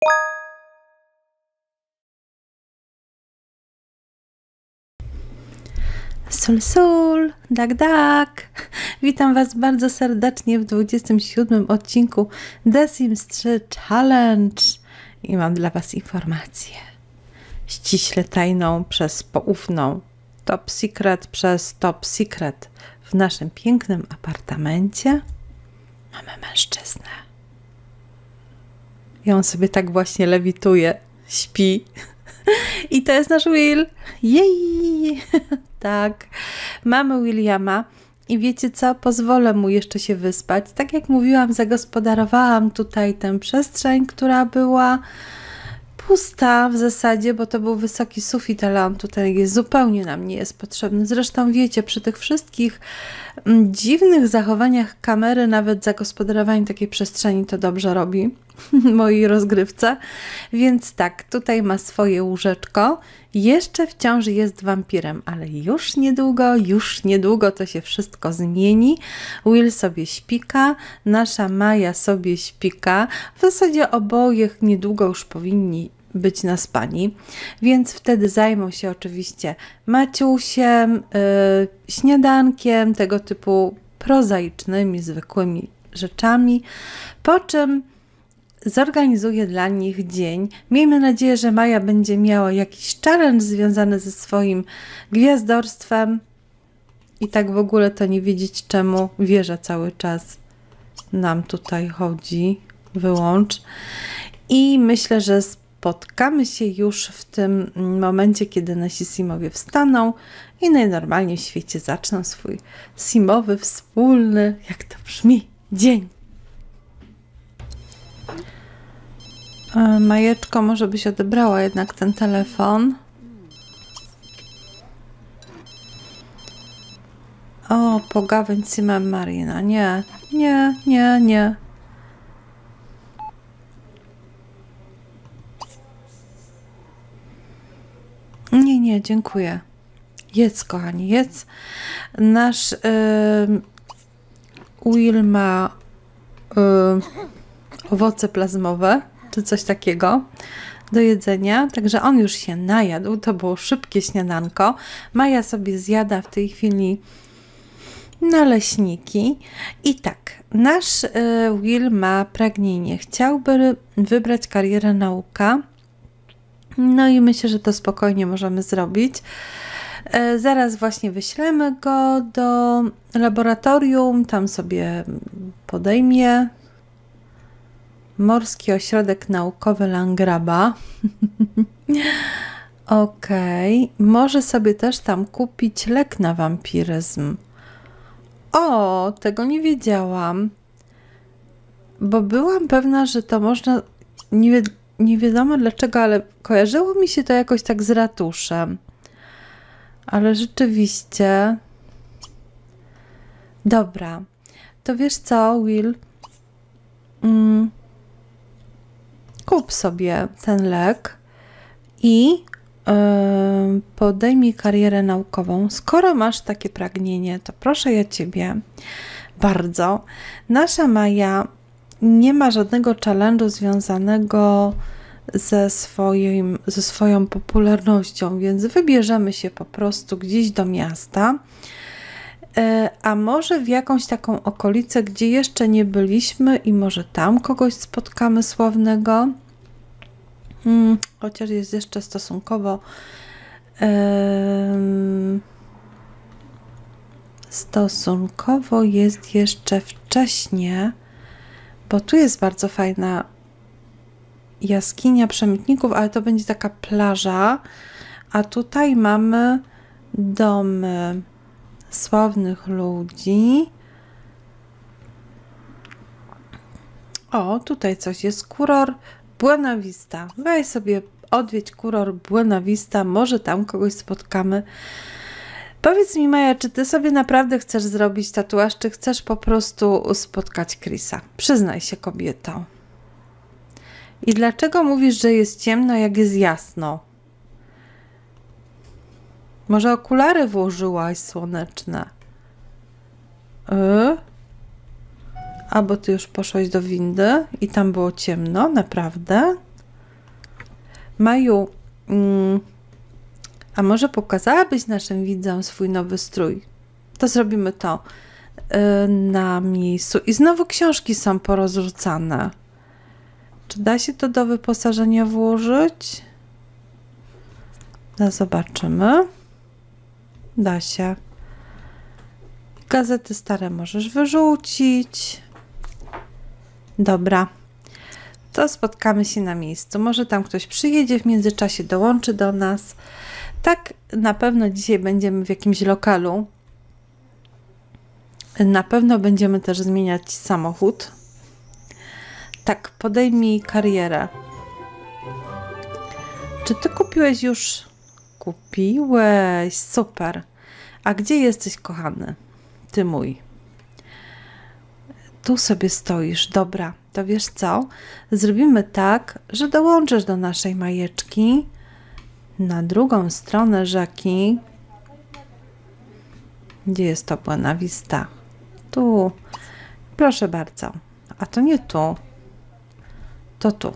Sól, sól, dak, dak. Witam Was bardzo serdecznie w 27 odcinku The Sims 3 Challenge i mam dla Was informację ściśle tajną przez poufną, top secret przez top secret. W naszym pięknym apartamencie mamy mężczyznę i on sobie tak właśnie lewituje, śpi. I to jest nasz Will. Jej! Tak, mamy Williama i wiecie co? Pozwolę mu jeszcze się wyspać. Tak jak mówiłam, zagospodarowałam tutaj tę przestrzeń, która była pusta w zasadzie, bo to był wysoki sufit, ale on tutaj jest, zupełnie nam nie jest potrzebny. Zresztą wiecie, przy tych wszystkich dziwnych zachowaniach kamery, nawet zagospodarowanie takiej przestrzeni to dobrze robi mojej rozgrywce. Więc tak, tutaj ma swoje łóżeczko. Jeszcze wciąż jest wampirem, ale już niedługo to się wszystko zmieni. Will sobie śpika, nasza Maja sobie śpika. W zasadzie oboje niedługo już powinni być naspani, więc wtedy zajmą się oczywiście Maciusiem, śniadankiem, tego typu prozaicznymi, zwykłymi rzeczami, po czym zorganizuję dla nich dzień. Miejmy nadzieję, że Maja będzie miała jakiś challenge związany ze swoim gwiazdorstwem i tak w ogóle to nie wiedzieć, czemu wieża cały czas nam tutaj chodzi, wyłącz. I myślę, że spotkamy się już w tym momencie, kiedy nasi simowie wstaną i najnormalniej w świecie zaczną swój simowy, wspólny, jak to brzmi, dzień. Majeczko, może byś odebrała jednak ten telefon. O, pogawędź Simem Marina. Nie. Nie, dziękuję. Jedz, kochani, jedz. Nasz Will ma owoce plazmowe, czy coś takiego do jedzenia, także on już się najadł, to było szybkie śniadanko. Maja sobie zjada w tej chwili naleśniki i tak, nasz Will ma pragnienie, chciałby wybrać karierę nauka, no i myślę, że to spokojnie możemy zrobić. Zaraz właśnie wyślemy go do laboratorium, tam sobie podejmie Morski Ośrodek Naukowy Langraba. Okej. Może sobie też tam kupić lek na wampiryzm. O, tego nie wiedziałam. Bo byłam pewna, że to można... Nie wiadomo dlaczego, ale kojarzyło mi się to jakoś tak z ratuszem. Ale rzeczywiście... Dobra. To wiesz co, Will? Kup sobie ten lek i podejmij karierę naukową. Skoro masz takie pragnienie, to proszę ja Ciebie bardzo. Nasza Maja nie ma żadnego challenge'u związanego ze swoją popularnością, więc wybierzemy się po prostu gdzieś do miasta, a może w jakąś taką okolicę, gdzie jeszcze nie byliśmy i może tam kogoś spotkamy sławnego. Chociaż jest jeszcze stosunkowo jest jeszcze wcześnie, bo tu jest bardzo fajna jaskinia przemytników, ale to będzie taka plaża, a tutaj mamy domy sławnych ludzi. O, tutaj coś jest, kuror Buena Vista. Weź sobie, odwiedź kuror Buena Vista, może tam kogoś spotkamy. Powiedz mi, Maja, czy ty sobie naprawdę chcesz zrobić tatuaż, czy chcesz po prostu spotkać Chrisa? Przyznaj się, kobieto. I dlaczego mówisz, że jest ciemno, jak jest jasno? Może okulary włożyłaś słoneczne? A bo ty już poszłaś do windy i tam było ciemno, naprawdę? Maju, a może pokazałabyś naszym widzom swój nowy strój? To zrobimy to na miejscu. I znowu książki są porozrzucane. Czy da się to do wyposażenia włożyć? No, zobaczymy. Da się. Gazety stare możesz wyrzucić. Dobra. To spotkamy się na miejscu. Może tam ktoś przyjedzie, w międzyczasie dołączy do nas. Tak, na pewno dzisiaj będziemy w jakimś lokalu. Na pewno będziemy też zmieniać samochód. Tak, podejmij karierę. Czy ty kupiłeś już? Kupiłeś, super. A gdzie jesteś, kochany? Ty mój. Tu sobie stoisz, dobra. To wiesz co? Zrobimy tak, że dołączysz do naszej Majeczki na drugą stronę rzeki. Gdzie jest to Buena Vista? Tu. Proszę bardzo. A to nie tu. To tu.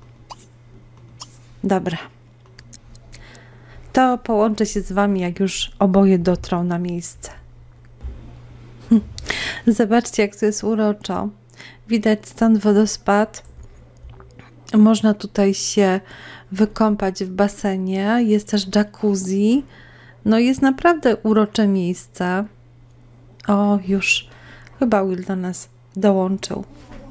Dobra. To połączę się z wami, jak już oboje dotrą na miejsce. Zobaczcie, jak to jest uroczo. Widać stąd wodospad. Można tutaj się wykąpać w basenie. Jest też jacuzzi. No jest naprawdę urocze miejsce. O, już chyba Will do nas dołączył.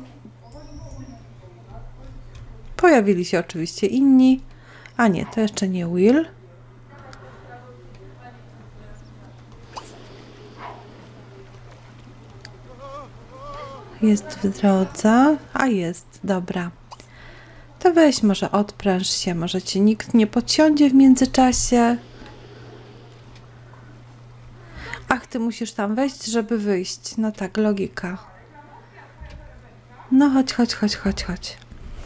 Pojawili się oczywiście inni. A nie, to jeszcze nie Will. Jest w drodze. A jest, dobra. To weź, może odpręż się, może cię nikt nie podsiądzie w międzyczasie. Ach, ty musisz tam wejść, żeby wyjść. No tak, logika. No chodź, chodź, chodź, chodź, chodź.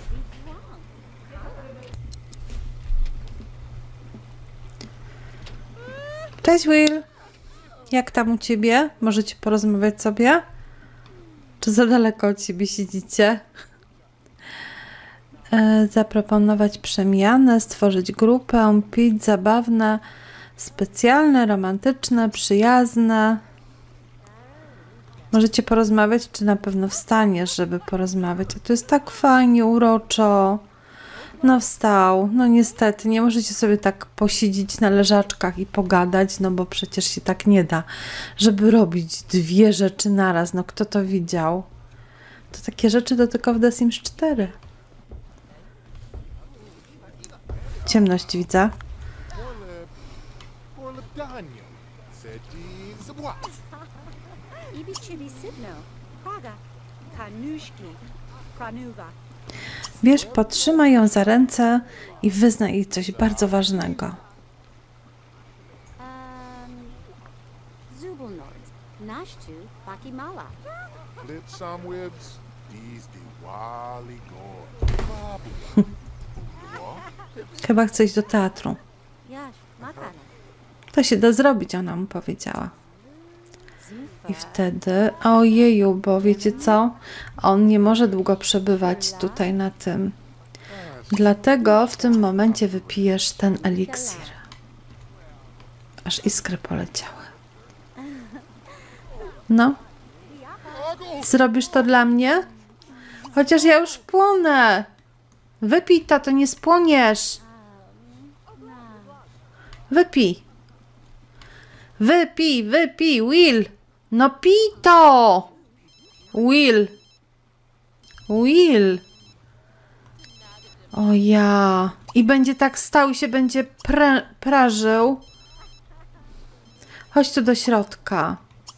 Cześć, Will. Jak tam u ciebie? Możecie porozmawiać sobie? Czy za daleko od siebie siedzicie? Zaproponować przemianę, stworzyć grupę, pić zabawne, specjalne, romantyczne, przyjazne. Możecie porozmawiać, czy na pewno wstaniesz, żeby porozmawiać? A to jest tak fajnie, uroczo. No wstał. No niestety, nie możecie sobie tak posiedzieć na leżaczkach i pogadać, no bo przecież się tak nie da, żeby robić dwie rzeczy naraz. No kto to widział? To takie rzeczy to tylko w The Sims 4. Ciemność widzę. Wiesz, potrzymaj ją za ręce i wyznaj jej coś bardzo ważnego. Chyba chce iść do teatru. To się da zrobić, ona mu powiedziała. I wtedy, ojeju, bo wiecie co? On nie może długo przebywać tutaj na tym. Dlatego w tym momencie wypijesz ten eliksir. Aż iskry poleciały. No. Zrobisz to dla mnie? Chociaż ja już płonę. Wypij to nie spłoniesz. Wypij. Wypij, wypij, Will. No pij to. Will. Will. O ja. I będzie tak stał i się będzie prażył. Chodź tu do środka.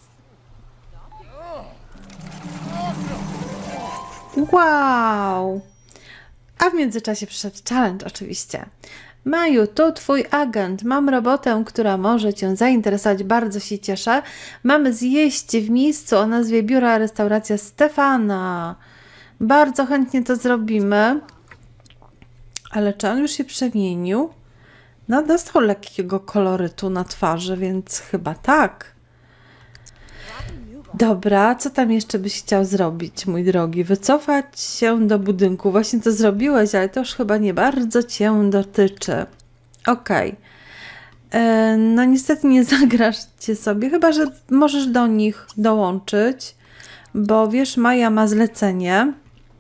Wow. A w międzyczasie przyszedł challenge oczywiście. Maju, to twój agent. Mam robotę, która może cię zainteresować. Bardzo się cieszę. Mamy zjeść w miejscu o nazwie Biura Restauracja Stefana. Bardzo chętnie to zrobimy. Ale czy on już się przemienił? No, dostał lekkiego kolorytu na twarzy, więc chyba tak. Dobra, co tam jeszcze byś chciał zrobić, mój drogi? Wycofać się do budynku. Właśnie to zrobiłeś, ale to już chyba nie bardzo cię dotyczy. Okej. No niestety nie zagrasz cię sobie, chyba że możesz do nich dołączyć, bo wiesz, Maja ma zlecenie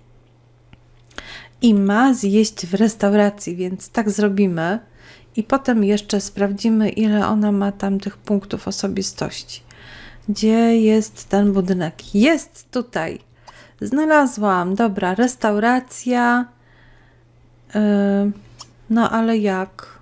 i ma zjeść w restauracji, więc tak zrobimy. I potem jeszcze sprawdzimy, ile ona ma tam tych punktów osobistości. Gdzie jest ten budynek? Jest tutaj. Znalazłam. Dobra, restauracja. No ale jak?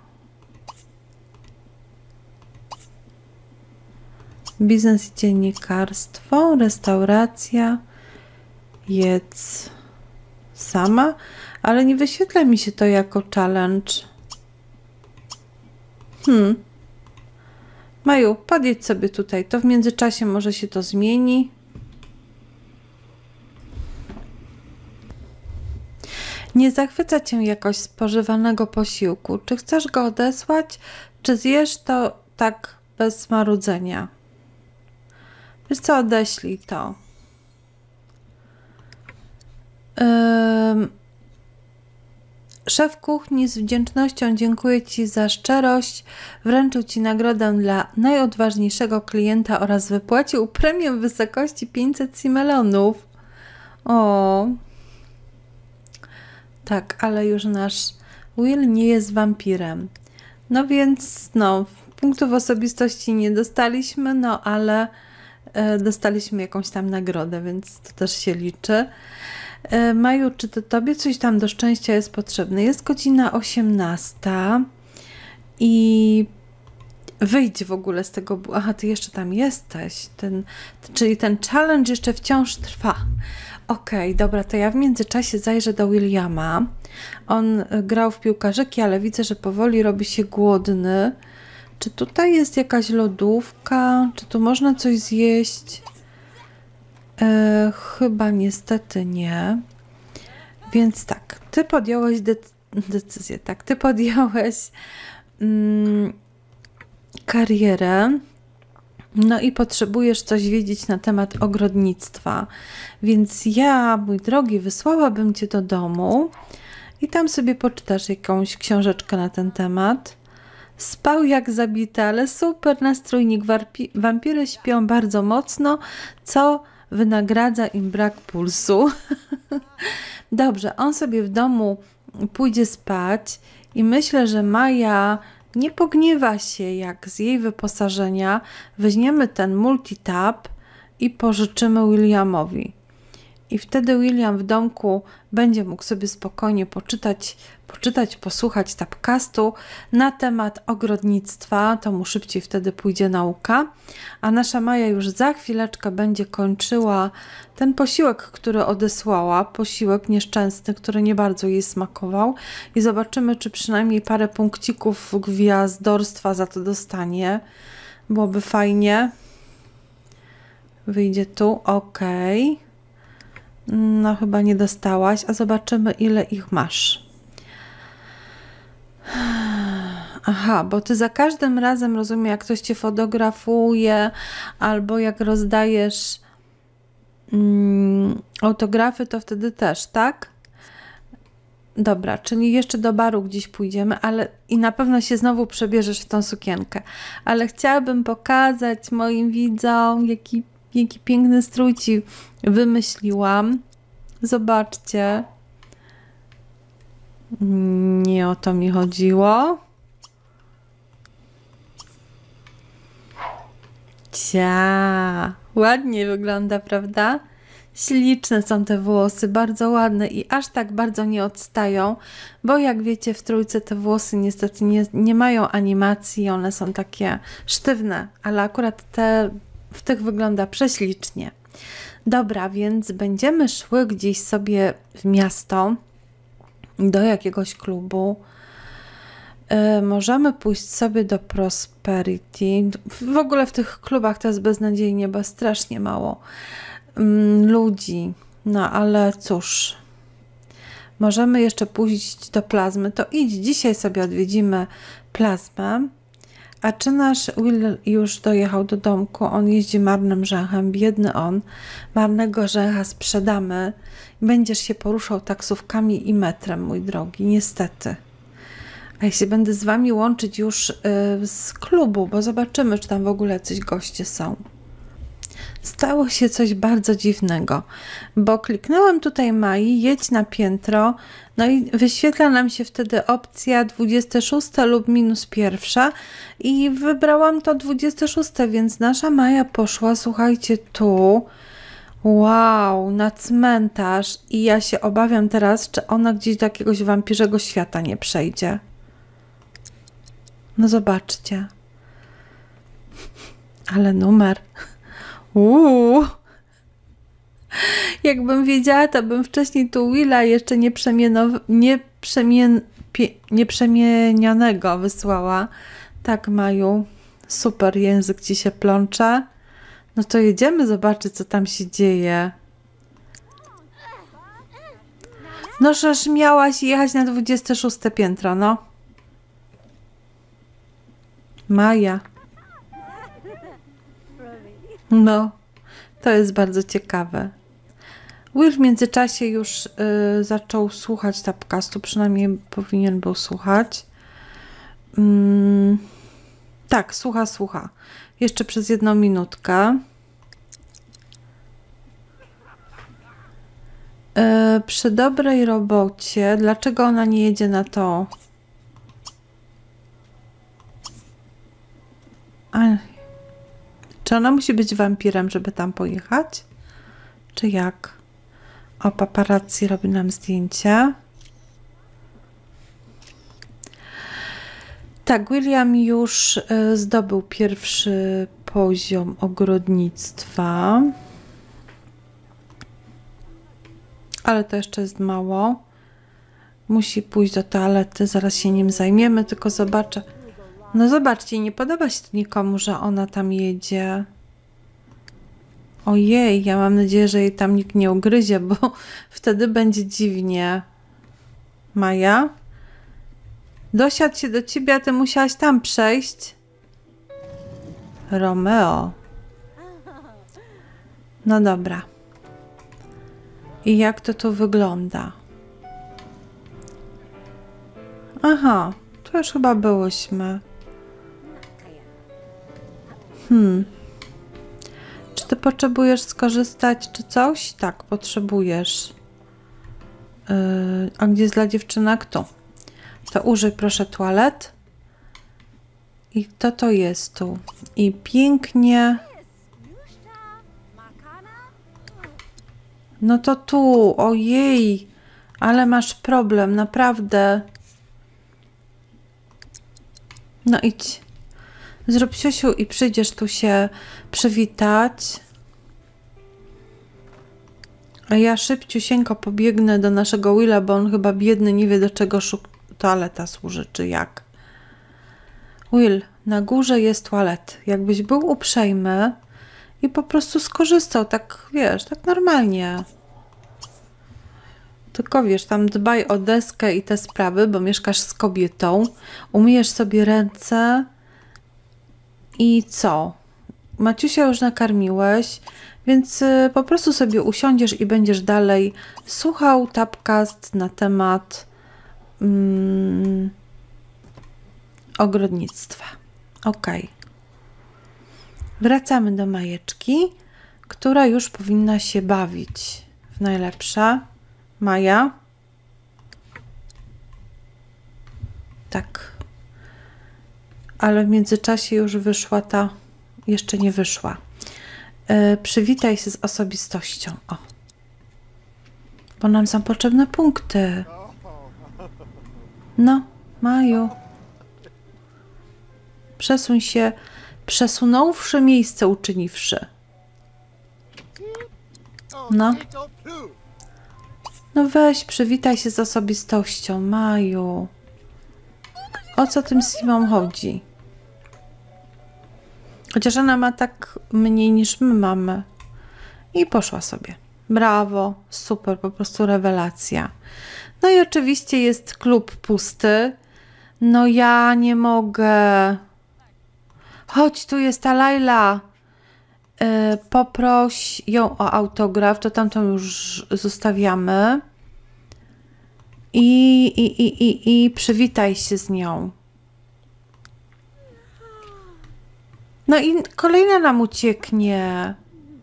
Biznes i dziennikarstwo, restauracja, jedz sama, ale nie wyświetla mi się to jako challenge. Maju, podjedź sobie tutaj, to w międzyczasie może się to zmieni. Nie zachwyca cię jakoś spożywanego posiłku. Czy chcesz go odesłać, czy zjesz to tak bez marudzenia? Wiesz co, odeślij to. Szef kuchni z wdzięcznością dziękuję Ci za szczerość. Wręczył Ci nagrodę dla najodważniejszego klienta oraz wypłacił premię w wysokości 500 simelonów. O, tak, ale już nasz Will nie jest wampirem. No więc, no, punktów osobistości nie dostaliśmy, no ale dostaliśmy jakąś tam nagrodę, więc to też się liczy. Maju, czy to Tobie coś tam do szczęścia jest potrzebne? Jest godzina 18 i wyjdź w ogóle z tego... Aha, Ty jeszcze tam jesteś. Czyli ten challenge jeszcze wciąż trwa. Okej, dobra, to ja w międzyczasie zajrzę do Williama. On grał w piłkarzyki, ale widzę, że powoli robi się głodny. Czy tutaj jest jakaś lodówka? Czy tu można coś zjeść? Chyba niestety nie. Więc tak, Ty podjąłeś decyzję, tak, Ty podjąłeś karierę, no i potrzebujesz coś wiedzieć na temat ogrodnictwa. Więc ja, mój drogi, wysłałabym Cię do domu i tam sobie poczytasz jakąś książeczkę na ten temat. Spał jak zabity, ale super nastrójnik. Wampiry śpią bardzo mocno, co wynagradza im brak pulsu. Dobrze, on sobie w domu pójdzie spać i myślę, że Maja nie pogniewa się, jak z jej wyposażenia weźmiemy ten multitab i pożyczymy Williamowi. I wtedy William w domku będzie mógł sobie spokojnie poczytać, posłuchać tabcastu na temat ogrodnictwa, to mu szybciej wtedy pójdzie nauka, a nasza Maja już za chwileczkę będzie kończyła ten posiłek, który odesłała, posiłek nieszczęsny, który nie bardzo jej smakował i zobaczymy, czy przynajmniej parę punkcików gwiazdorstwa za to dostanie. Byłoby fajnie. Wyjdzie tu, okej. No chyba nie dostałaś, a zobaczymy, ile ich masz. Aha, bo Ty za każdym razem, rozumiem, jak ktoś Cię fotografuje albo jak rozdajesz autografy, to wtedy też, tak? Dobra, czyli jeszcze do baru gdzieś pójdziemy, ale i na pewno się znowu przebierzesz w tą sukienkę. Ale chciałabym pokazać moim widzom, jaki piękny strój Ci wymyśliłam. Zobaczcie. Nie o to mi chodziło. Cia, ładnie wygląda, prawda? Śliczne są te włosy, bardzo ładne i aż tak bardzo nie odstają, bo jak wiecie, w trójce te włosy niestety nie mają animacji, one są takie sztywne, ale akurat w tych wygląda prześlicznie. Dobra, więc będziemy szły gdzieś sobie w miasto, do jakiegoś klubu. Możemy pójść sobie do Prosperity. W ogóle w tych klubach to jest beznadziejnie, bo strasznie mało ludzi. No ale cóż. Możemy jeszcze pójść do Plazmy. To idź, dzisiaj sobie odwiedzimy Plazmę. A czy nasz Will już dojechał do domku? On jeździ marnym rzęchem, biedny on. Marnego rzęcha sprzedamy. Będziesz się poruszał taksówkami i metrem, mój drogi, niestety. A ja się będę z wami łączyć już z klubu, bo zobaczymy, czy tam w ogóle coś goście są. Stało się coś bardzo dziwnego, bo kliknęłam tutaj Mai, jedź na piętro, no i wyświetla nam się wtedy opcja 26 lub -1 i wybrałam to 26, więc nasza Maja poszła, słuchajcie, tu, wow, na cmentarz i ja się obawiam teraz, czy ona gdzieś do jakiegoś wampirzego świata nie przejdzie. No zobaczcie. Ale numer. Jakbym wiedziała, to bym wcześniej tu Willa jeszcze nieprzemienionego wysłała. Tak, Maju. Super, język ci się plącze. No to jedziemy zobaczyć, co tam się dzieje. No, żeż miałaś jechać na 26 piętro, no. Maja. No, to jest bardzo ciekawe. Will w międzyczasie już zaczął słuchać podcastu, przynajmniej powinien był słuchać. Tak, słucha. Jeszcze przez 1 minutkę. Przy dobrej robocie, dlaczego ona nie jedzie na to? Czy ona musi być wampirem, żeby tam pojechać? Czy jak? O, paparazzi robi nam zdjęcie. Tak, William już zdobył pierwszy poziom ogrodnictwa. Ale to jeszcze jest mało. Musi pójść do toalety, zaraz się nim zajmiemy, tylko zobaczę. No zobaczcie, nie podoba się to nikomu, że ona tam jedzie. Ojej, ja mam nadzieję, że jej tam nikt nie ugryzie, bo wtedy będzie dziwnie. Maja? Dosiadł się do ciebie, a ty musiałaś tam przejść. Romeo. No dobra. I jak to tu wygląda? Aha, tu już chyba byłyśmy. Czy ty potrzebujesz skorzystać, czy coś? Tak, potrzebujesz. A gdzie jest dla dziewczynek? Tu. To użyj proszę toalet. I kto to jest tu? I pięknie. No to tu, ojej. Ale masz problem, naprawdę. No idź. Zrób siusiu i przyjdziesz tu się przywitać. A ja szybciusieńko pobiegnę do naszego Willa, bo on chyba biedny nie wie, do czego toaleta służy, czy jak. Will, na górze jest toalet. Jakbyś był uprzejmy i po prostu skorzystał, tak wiesz, tak normalnie. Tylko wiesz, tam dbaj o deskę i te sprawy, bo mieszkasz z kobietą. Umyjesz sobie ręce. I co? Maciusia już nakarmiłeś, więc po prostu sobie usiądziesz i będziesz dalej słuchał podcast na temat ogrodnictwa. Ok. Wracamy do Majeczki, która już powinna się bawić w najlepsze. Maja? Tak. Ale w międzyczasie już wyszła ta... Jeszcze nie wyszła. Przywitaj się z osobistością. O. Bo nam są potrzebne punkty. No, Maju. Przesuń się, przesunąwszy miejsce uczyniwszy. No. No weź, przywitaj się z osobistością, Maju. O co tym Simom chodzi? Chociaż ona ma tak mniej niż my mamy. I poszła sobie. Brawo, super, po prostu rewelacja. No i oczywiście jest klub pusty. No ja nie mogę. Chodź, tu jest ta Laila. Poproś ją o autograf, to tamtą już zostawiamy. I przywitaj się z nią. No i kolejna nam ucieknie.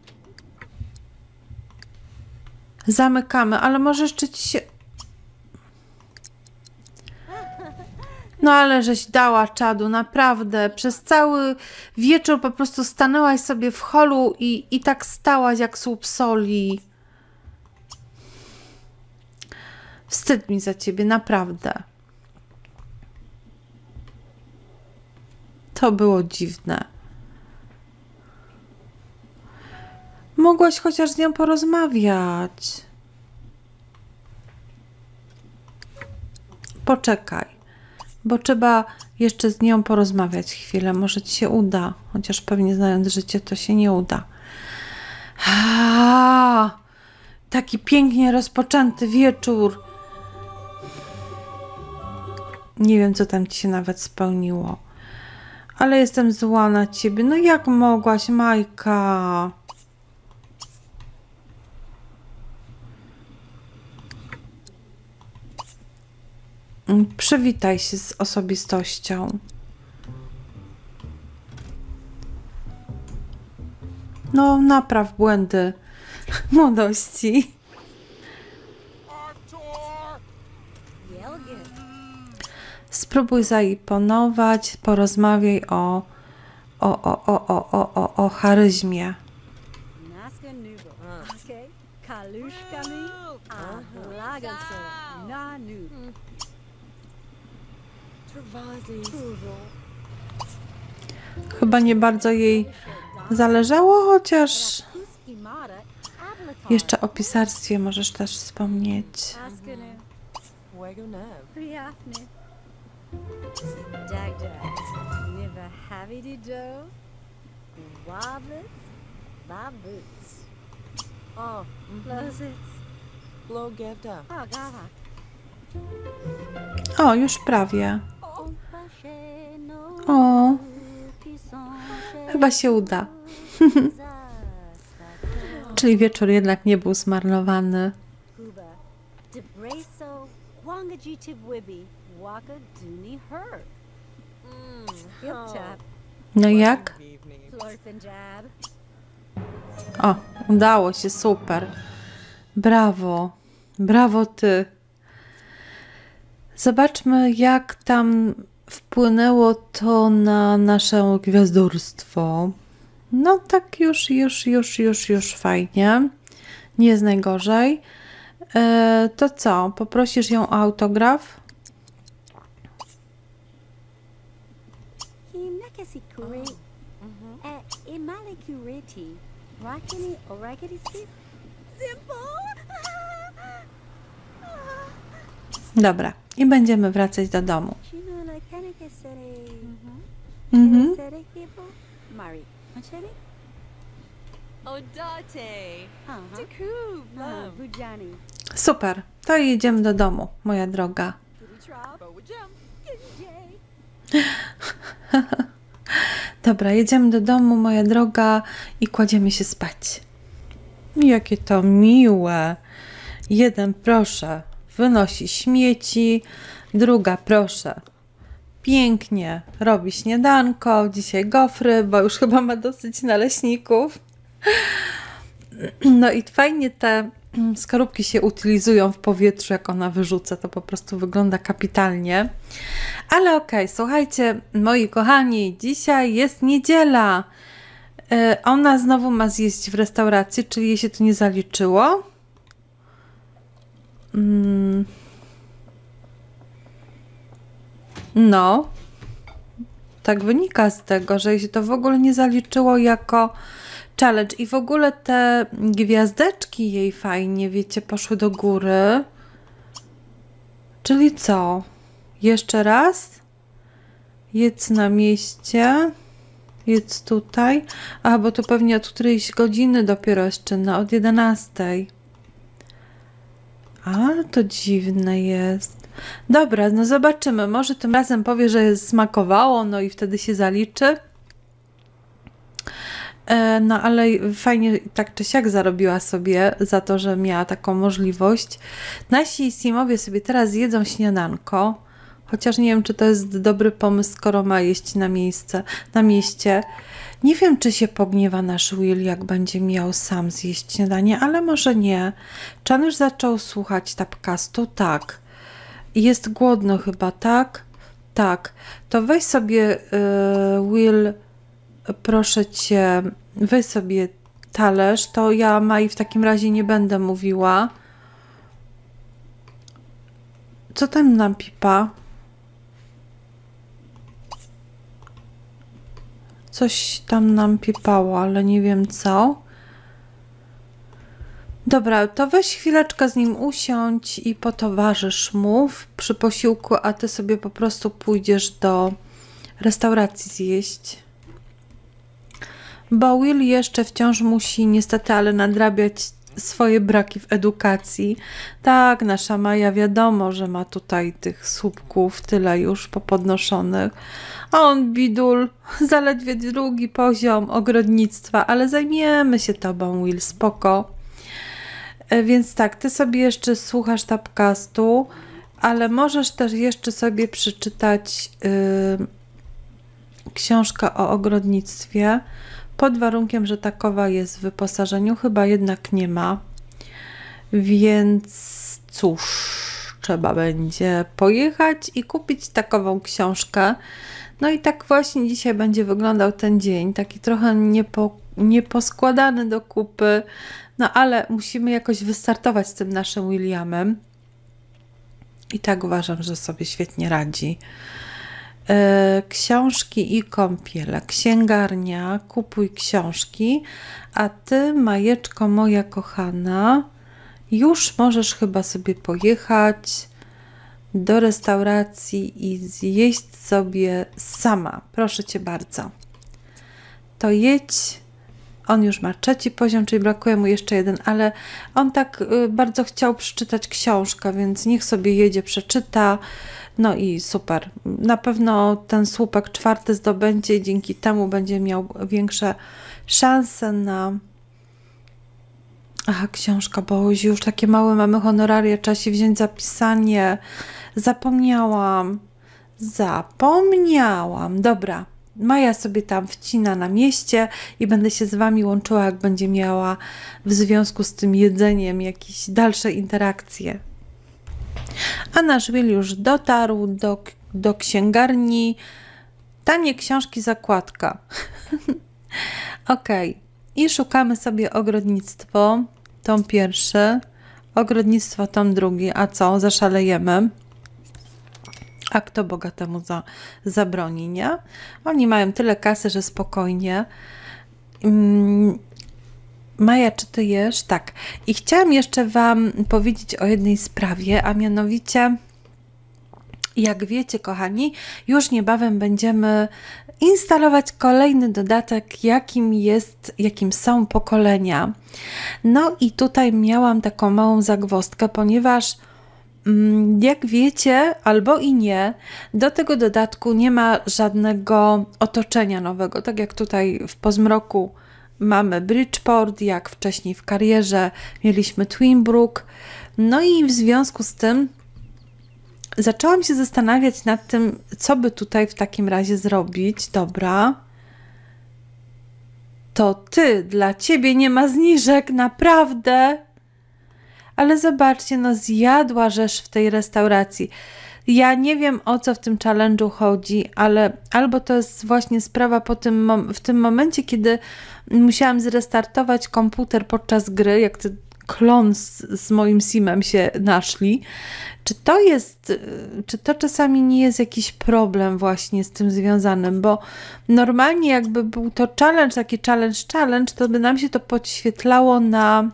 Zamykamy, ale może jeszcze ci się... No ale żeś dała czadu, naprawdę. Przez cały wieczór po prostu stanęłaś sobie w holu i tak stałaś jak słup soli. Wstyd mi za ciebie, naprawdę. To było dziwne. Mogłaś chociaż z nią porozmawiać. Poczekaj, bo trzeba jeszcze z nią porozmawiać chwilę. Może ci się uda, chociaż pewnie znając życie to się nie uda. Taki pięknie rozpoczęty wieczór. Nie wiem, co tam ci się nawet spełniło. Ale jestem zła na ciebie. No jak mogłaś, Majka? Przywitaj się z osobistością. No, napraw błędy młodości. Spróbuj zaimponować, porozmawiaj o charyzmie. Chyba nie bardzo jej zależało, chociaż jeszcze o pisarstwie możesz też wspomnieć. O, już prawie. O, chyba się uda. Czyli wieczór jednak nie był zmarnowany. No jak? O, udało się, super. Brawo, brawo ty. Zobaczmy, jak tam wpłynęło to na nasze gwiazdorstwo. No tak już fajnie. Nie jest najgorzej. To co? Poprosisz ją o autograf? Dobra. I będziemy wracać do domu. Super. To jedziemy do domu, moja droga. Dobra, jedziemy do domu, moja droga, i kładziemy się spać. Jakie to miłe. Jeden, proszę, wynosi śmieci, druga, proszę, pięknie robi śniadanko, dzisiaj gofry, bo już chyba ma dosyć naleśników. No i fajnie te skorupki się utylizują w powietrzu, jak ona wyrzuca, to po prostu wygląda kapitalnie. Ale okej, słuchajcie, moi kochani, dzisiaj jest niedziela. Ona znowu ma zjeść w restauracji, czyli jej się to nie zaliczyło. No, tak wynika z tego, że jej się to w ogóle nie zaliczyło jako challenge. I w ogóle te gwiazdeczki jej fajnie, wiecie, poszły do góry. Czyli co? Jeszcze raz? Jedz na mieście. Jedz tutaj. A, bo to pewnie od którejś godziny dopiero jest czynna, od 11. Ale to dziwne jest. Dobra, no zobaczymy. Może tym razem powie, że smakowało, no i wtedy się zaliczy. No ale fajnie tak czy siak zarobiła sobie za to, że miała taką możliwość. Nasi Simowie sobie teraz jedzą śniadanko, chociaż nie wiem, czy to jest dobry pomysł, skoro ma jeść na mieście. Nie wiem, czy się pogniewa nasz Will, jak będzie miał sam zjeść śniadanie, ale może nie. Czy on już zaczął słuchać Tapcastu? Tak. Jest głodno chyba, tak? Tak. To weź sobie, Will, proszę cię, weź sobie talerz. To ja Mai w takim razie nie będę mówiła. Co tam nam pipa? Coś tam nam piepało, ale nie wiem co. Dobra, to weź chwileczkę z nim usiądź i potowarzysz mu przy posiłku, a ty sobie po prostu pójdziesz do restauracji zjeść. Bo Will jeszcze wciąż musi niestety, ale nadrabiać swoje braki w edukacji. Tak, nasza Maja wiadomo, że ma tutaj tych słupków tyle już popodnoszonych. A on, bidul, zaledwie 2. poziom ogrodnictwa, ale zajmiemy się tobą, Will, spoko. Więc tak, ty sobie jeszcze słuchasz Tapcastu, ale możesz też jeszcze sobie przeczytać książkę o ogrodnictwie, pod warunkiem, że takowa jest w wyposażeniu, chyba jednak nie ma. Więc cóż, trzeba będzie pojechać i kupić takową książkę. No i tak właśnie dzisiaj będzie wyglądał ten dzień, taki trochę nieposkładany do kupy, no ale musimy jakoś wystartować z tym naszym Williamem. I tak uważam, że sobie świetnie radzi. Książki i kąpiele, księgarnia, kupuj książki, a ty, Majeczko moja kochana, już możesz chyba sobie pojechać do restauracji i zjeść sobie sama. Proszę cię bardzo. To jedź. On już ma 3. poziom, czyli brakuje mu jeszcze 1, ale on tak bardzo chciał przeczytać książkę, więc niech sobie jedzie, przeczyta. No i super. Na pewno ten słupek 4. zdobędzie i dzięki temu będzie miał większe szanse na... Aha, książka, bo już takie małe mamy honoraria, trzeba się wziąć za pisanie. Zapomniałam. Dobra. Maja sobie tam wcina na mieście i będę się z wami łączyła, jak będzie miała w związku z tym jedzeniem jakieś dalsze interakcje. A nasz Will już dotarł do księgarni. Tanie książki, zakładka. Ok. I szukamy sobie ogrodnictwo, tom 1, ogrodnictwo, tom 2. A co? Zaszalejemy. A kto bogatemu zabroni, nie? Oni mają tyle kasy, że spokojnie. Maja, czy ty jesz? Tak. I chciałam jeszcze wam powiedzieć o jednej sprawie, a mianowicie, jak wiecie, kochani, już niebawem będziemy instalować kolejny dodatek, jakim są pokolenia. No i tutaj miałam taką małą zagwozdkę, ponieważ jak wiecie, albo i nie, do tego dodatku nie ma żadnego otoczenia nowego. Tak jak tutaj w Pozmroku mamy Bridgeport, jak wcześniej w Karierze mieliśmy Twinbrook. No i w związku z tym zaczęłam się zastanawiać nad tym, co by tutaj w takim razie zrobić. Dobra. To dla ciebie nie ma zniżek, naprawdę. Ale zobaczcie, no zjadła rzecz w tej restauracji. Ja nie wiem, o co w tym challenge'u chodzi, ale albo to jest właśnie sprawa w tym momencie, kiedy musiałam zrestartować komputer podczas gry, jak ten klon z moim simem się naszli. Czy to czasami nie jest jakiś problem właśnie z tym związanym, bo normalnie jakby był to challenge, taki challenge, to by nam się to podświetlało na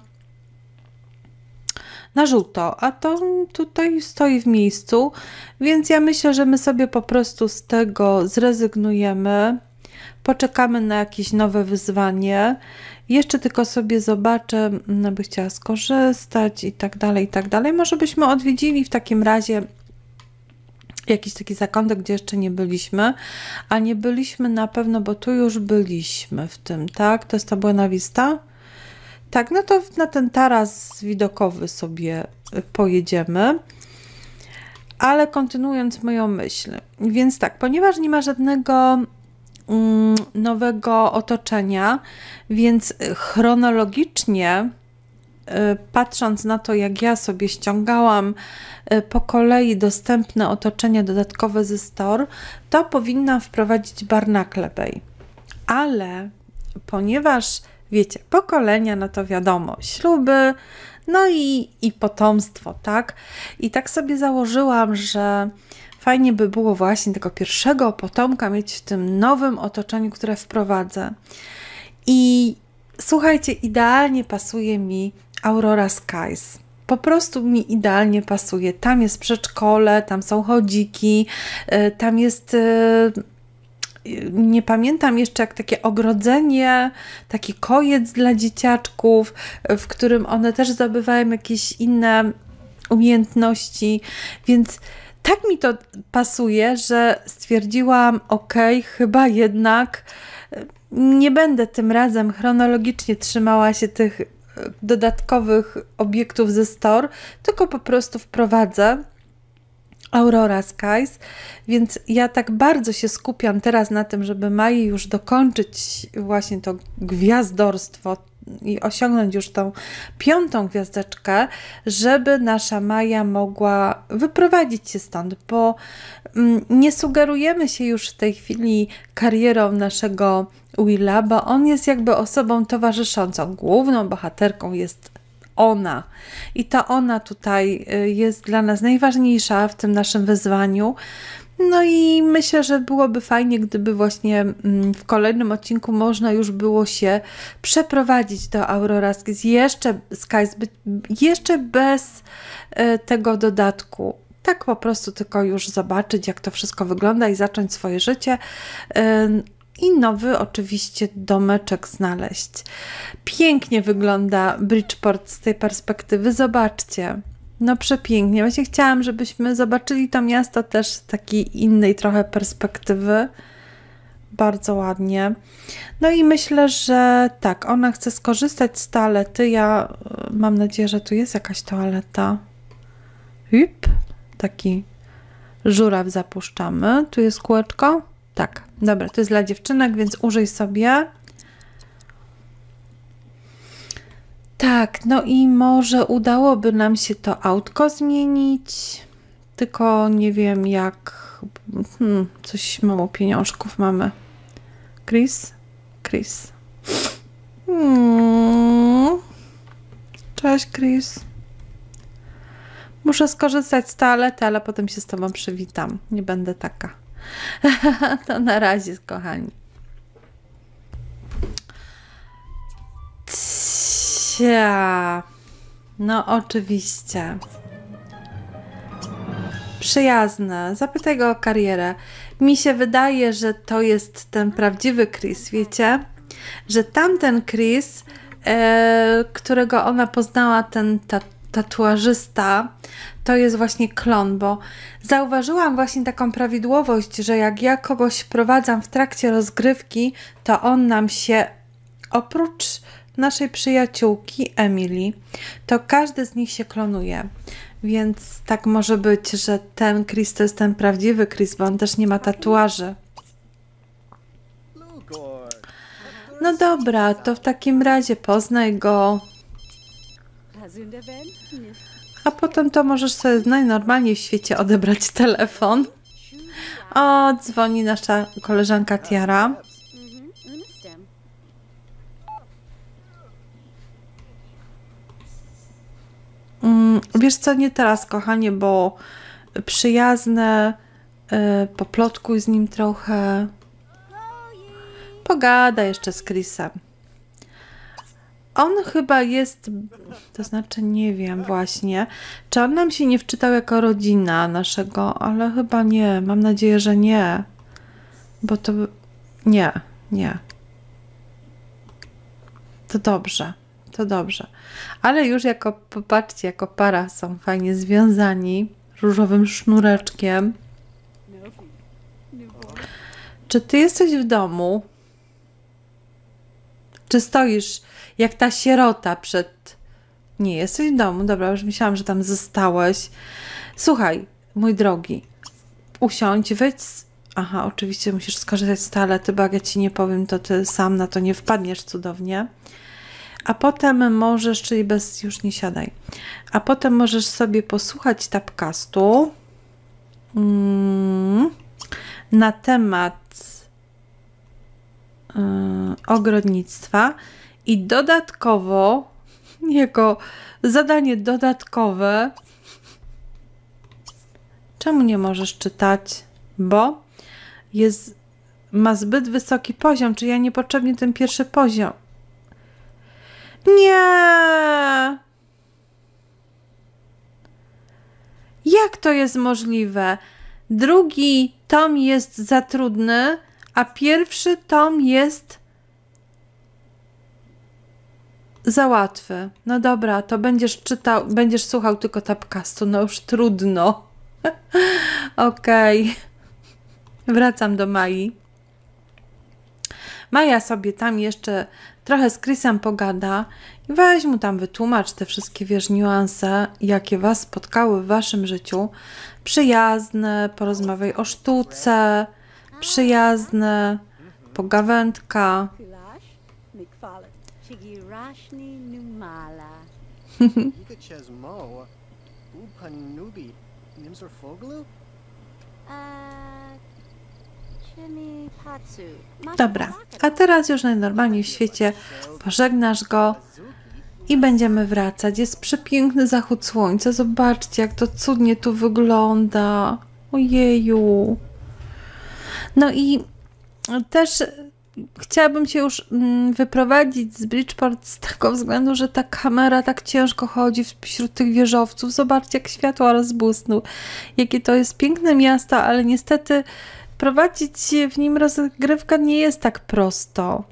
żółto, a to tutaj stoi w miejscu, więc ja myślę, że my sobie po prostu z tego zrezygnujemy, poczekamy na jakieś nowe wyzwanie. Jeszcze tylko sobie zobaczę, by chciała skorzystać i tak dalej, i tak dalej. Może byśmy odwiedzili w takim razie jakiś taki zakątek, gdzie jeszcze nie byliśmy, a nie byliśmy na pewno, bo tu już byliśmy w tym, tak? To jest ta Buena Vista? Tak, no to na ten taras widokowy sobie pojedziemy. Ale kontynuując moją myśl, więc tak, ponieważ nie ma żadnego nowego otoczenia, więc chronologicznie patrząc na to, jak ja sobie ściągałam po kolei dostępne otoczenia dodatkowe ze Store, to powinnam wprowadzić Barnacle Bay. Ale ponieważ, wiecie, pokolenia, no to wiadomo, śluby, no i potomstwo, tak? I tak sobie założyłam, że fajnie by było właśnie tego pierwszego potomka mieć w tym nowym otoczeniu, które wprowadzę. I słuchajcie, idealnie pasuje mi Aurora Skies. Po prostu mi idealnie pasuje. Tam jest przedszkole, tam są chodziki, tam jest... Nie pamiętam jeszcze, jak takie ogrodzenie, taki kojec dla dzieciaczków, w którym one też zdobywają jakieś inne umiejętności, więc tak mi to pasuje, że stwierdziłam, chyba jednak nie będę tym razem chronologicznie trzymała się tych dodatkowych obiektów ze Store, tylko po prostu wprowadzę Aurora Skies, więc ja tak bardzo się skupiam teraz na tym, żeby Mai już dokończyć właśnie to gwiazdorstwo i osiągnąć już tą 5. gwiazdeczkę, żeby nasza Maja mogła wyprowadzić się stąd, bo nie sugerujemy się już w tej chwili karierą naszego Willa, bo on jest jakby osobą towarzyszącą. Główną bohaterką jest ona. I to ona tutaj jest dla nas najważniejsza w tym naszym wyzwaniu. No i myślę, że byłoby fajnie, gdyby właśnie w kolejnym odcinku można już było się przeprowadzić do Aurora Skies jeszcze bez tego dodatku. Tak po prostu tylko już zobaczyć, jak to wszystko wygląda i zacząć swoje życie. I nowy oczywiście domeczek znaleźć. Pięknie wygląda Bridgeport z tej perspektywy. Zobaczcie. No przepięknie. Właśnie chciałam, żebyśmy zobaczyli to miasto też z takiej innej trochę perspektywy. Bardzo ładnie. No i myślę, że tak, ona chce skorzystać z toalety. Ja mam nadzieję, że tu jest jakaś toaleta. Taki żuraw zapuszczamy. Tu jest kółeczko. Tak, dobra, to jest dla dziewczynek, więc użyj sobie. Tak, no i może udałoby nam się to autko zmienić, tylko nie wiem jak, coś mało pieniążków mamy. Chris. Cześć, Chris. Muszę skorzystać z toalety, ale potem się z tobą przywitam. Nie będę taka. To na razie, kochani. No oczywiście. Przyjazne. Zapytaj go o karierę. Mi się wydaje, że to jest ten prawdziwy Chris, wiecie? Że tamten Chris, którego ona poznała, ten tatuażysta, to jest właśnie klon, bo zauważyłam właśnie taką prawidłowość, że jak ja kogoś wprowadzam w trakcie rozgrywki, to on nam się, oprócz naszej przyjaciółki Emily, to każdy z nich się klonuje. Więc tak może być, że ten Chris to jest ten prawdziwy Chris, bo on też nie ma tatuaży. No dobra, to w takim razie poznaj go. A potem to możesz sobie najnormalniej w świecie odebrać telefon. O, dzwoni nasza koleżanka Tiara. Wiesz co, nie teraz, kochanie, bo przyjazne, poplotkuj z nim trochę. Pogada jeszcze z Chrisem. On chyba jest, to znaczy nie wiem właśnie, czy on nam się nie wczytał jako rodzina naszego, ale chyba nie, mam nadzieję, że nie, bo to, nie. To dobrze, ale już jako, popatrzcie, jako para są fajnie związani różowym sznureczkiem. Czy ty jesteś w domu? Czy stoisz jak ta sierota przed... Nie, jesteś w domu. Dobra, już myślałam, że tam zostałeś. Słuchaj, mój drogi, usiądź, wejdź... Aha, oczywiście musisz skorzystać z toalety, bo jak ja ci nie powiem, to ty sam na to nie wpadniesz cudownie. A potem możesz, czyli bez... już nie siadaj. A potem możesz sobie posłuchać tapcastu na temat ogrodnictwa i dodatkowo jako zadanie dodatkowe, czemu nie możesz czytać? Bo ma zbyt wysoki poziom, czy ja niepotrzebnie ten pierwszy poziom. Nie! Jak to jest możliwe? Drugi tom jest za trudny, a pierwszy tom jest za łatwy. No dobra, to będziesz słuchał tylko tapcastu. No już trudno. Okej. Wracam do Mai. Maja sobie tam jeszcze trochę z Chrisem pogada i weź mu tam wytłumacz te wszystkie, wiesz, niuanse, jakie was spotkały w waszym życiu. Przyjazne, porozmawiaj o sztuce, przyjazne, pogawędka. Dobra, a teraz już najnormalniej w świecie pożegnasz go i będziemy wracać. Jest przepiękny zachód słońca. Zobaczcie, jak to cudnie tu wygląda. Ojeju. No i też chciałabym się już wyprowadzić z Bridgeport z tego względu, że ta kamera tak ciężko chodzi wśród tych wieżowców. Zobaczcie, jak światło rozbłysnął. Jakie to jest piękne miasto, ale niestety prowadzić w nim rozgrywkę nie jest tak prosto.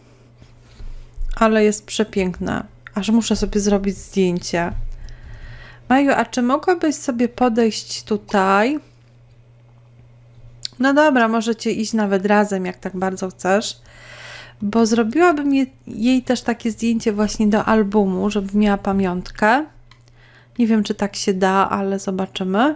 Ale jest przepiękne. Aż muszę sobie zrobić zdjęcie. Maju, a czy mogłabyś sobie podejść tutaj? No dobra, możecie iść nawet razem, jak tak bardzo chcesz. Bo zrobiłabym jej też takie zdjęcie właśnie do albumu, żeby miała pamiątkę. Nie wiem, czy tak się da, ale zobaczymy.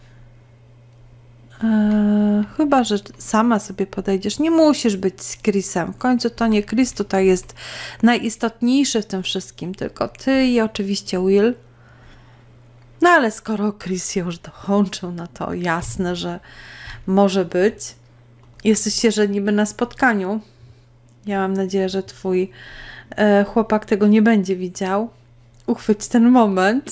Chyba, że sama sobie podejdziesz. Nie musisz być z Chrisem. W końcu to nie Chris tutaj jest najistotniejszy w tym wszystkim, tylko ty i oczywiście Will. No ale skoro Chris się już dołączył, no to jasne, że może być. Jesteście, że niby na spotkaniu. Ja mam nadzieję, że twój chłopak tego nie będzie widział. Uchwyć ten moment.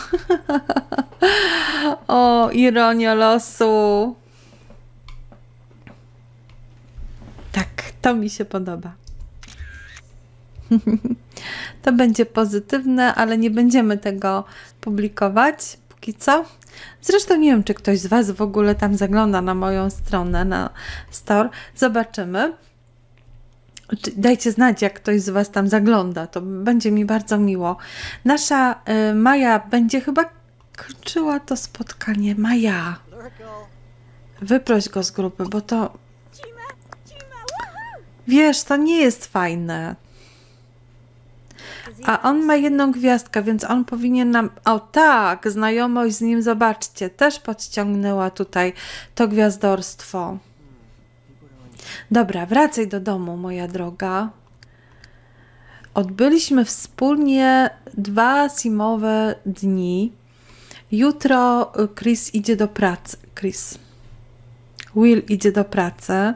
O, ironia losu. Tak, to mi się podoba. To będzie pozytywne, ale nie będziemy tego publikować póki co. Zresztą nie wiem, czy ktoś z was w ogóle tam zagląda na moją stronę, na store. Zobaczymy. Dajcie znać, jak ktoś z was tam zagląda. To będzie mi bardzo miło. Nasza Maja będzie chyba kończyła to spotkanie. Maja, wyproś go z grupy, bo to... Wiesz, to nie jest fajne. A on ma jedną gwiazdkę, więc on powinien nam... O tak, znajomość z nim, zobaczcie, też podciągnęła tutaj to gwiazdorstwo. Dobra, wracaj do domu, moja droga. Odbyliśmy wspólnie 2 simowe dni. Jutro Chris idzie do pracy. Will idzie do pracy.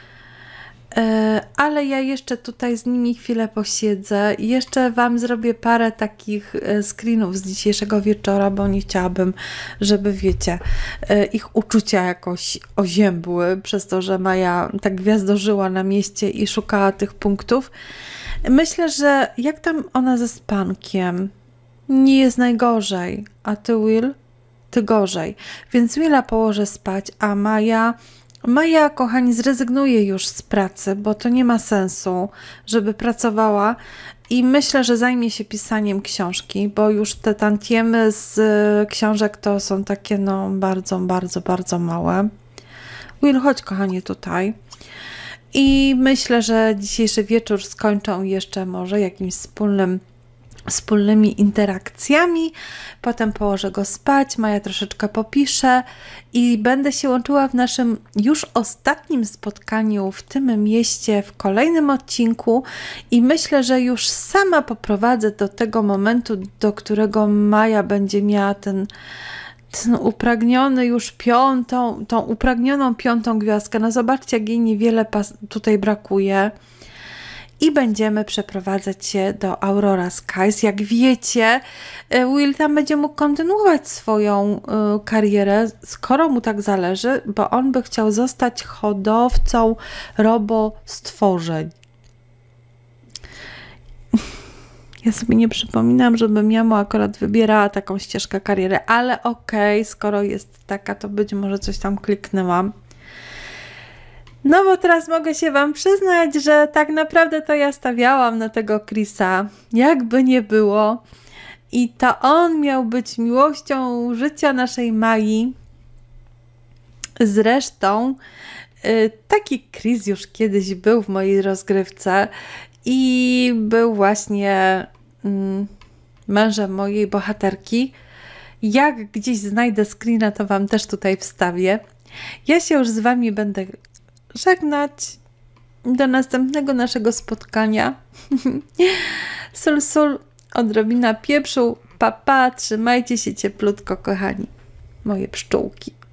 Ale ja jeszcze tutaj z nimi chwilę posiedzę i jeszcze wam zrobię parę takich screenów z dzisiejszego wieczora, bo nie chciałabym, żeby wiecie, ich uczucia jakoś oziębły przez to, że Maja tak gwiazdorzyła na mieście i szukała tych punktów. Myślę, że jak tam ona ze spankiem, nie jest najgorzej, a ty, Will? Ty gorzej. Więc Willa położę spać, a Maja, kochani, zrezygnuje już z pracy, bo to nie ma sensu, żeby pracowała i myślę, że zajmie się pisaniem książki, bo już te tantiemy z książek to są takie no bardzo, bardzo, bardzo małe. Will, chodź kochanie tutaj. I myślę, że dzisiejszy wieczór skończą jeszcze może jakimś wspólnymi interakcjami. Potem położę go spać, Maja troszeczkę popisze i będę się łączyła w naszym już ostatnim spotkaniu w tym mieście w kolejnym odcinku i myślę, że już sama poprowadzę do tego momentu, do którego Maja będzie miała ten upragniony już tą upragnioną 5. gwiazdkę. No zobaczcie, jak jej niewiele tutaj brakuje. I będziemy przeprowadzać się do Aurora Skies. Jak wiecie, Will tam będzie mógł kontynuować swoją karierę, skoro mu tak zależy, bo on by chciał zostać hodowcą robostworzeń. Ja sobie nie przypominam, żebym ja mu akurat wybierała taką ścieżkę kariery, ale okej, skoro jest taka, to być może coś tam kliknęłam. No bo teraz mogę się wam przyznać, że tak naprawdę to ja stawiałam na tego Chrisa, jakby nie było. I to on miał być miłością życia naszej Mai. Zresztą taki Chris już kiedyś był w mojej rozgrywce i był właśnie mężem mojej bohaterki. Jak gdzieś znajdę screena, to wam też tutaj wstawię. Ja się już z wami będę żegnać. Do następnego naszego spotkania. Sól, odrobina pieprzu. Pa, trzymajcie się cieplutko, kochani. Moje pszczółki.